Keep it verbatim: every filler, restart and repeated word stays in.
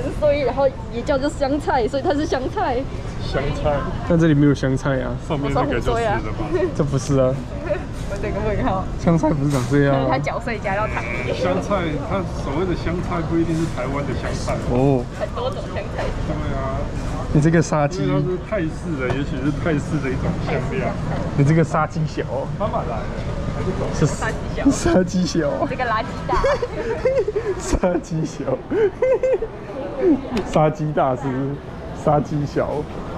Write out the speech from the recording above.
元荽，然后也叫做香菜，所以它是香菜。 香菜， 但这里没有香菜啊。 上面那个就是的吧？ 这不是啊。 我这个问号。 香菜不是长这样啊。 它搅碎加到汤里。 香菜，它所谓的香菜不一定是台湾的香菜哦。 很多种香菜。 对啊。 你这个杀鸡， 它是泰式的，也许是泰式的一种香料。 你这个杀鸡小， 妈妈来了， 是杀鸡小， 杀鸡小， 这个垃圾大， 杀鸡小，杀鸡大是杀鸡小。